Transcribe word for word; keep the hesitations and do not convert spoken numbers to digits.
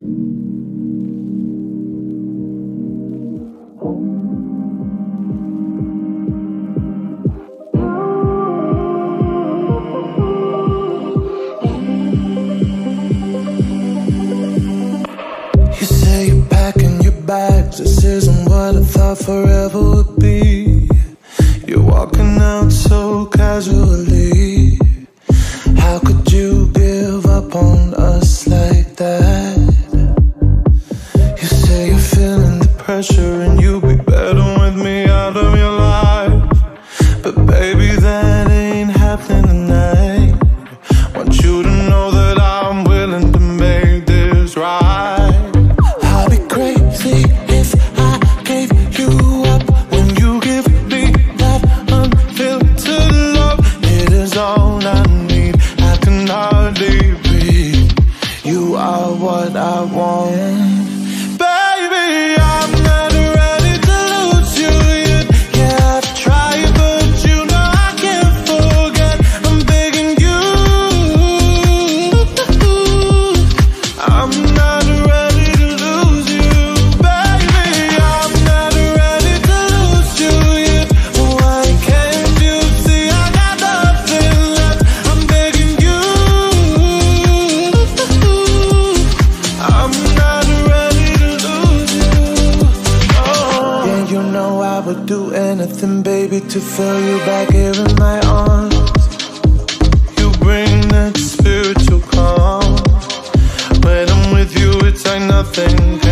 This isn't what I thought forever would be. You're walking out so casually. How could you give up on us like that? You say you're feeling the pressure and you'll be better with me out of your life. But baby, that ain't happening tonight. Want you to know that I'm willing to make this right. I'll be crazy if I gave you up when you give me that unfiltered love. It is all I need, I can hardly breathe. You are what I want. Baby, I'm not ready to lose you yet. Yeah, I've tried, but you know I can't forget. I'm begging you. I'm not ready to lose you. Do anything, baby, to feel you back here in my arms. You bring that spiritual calm. When I'm with you, it's like nothing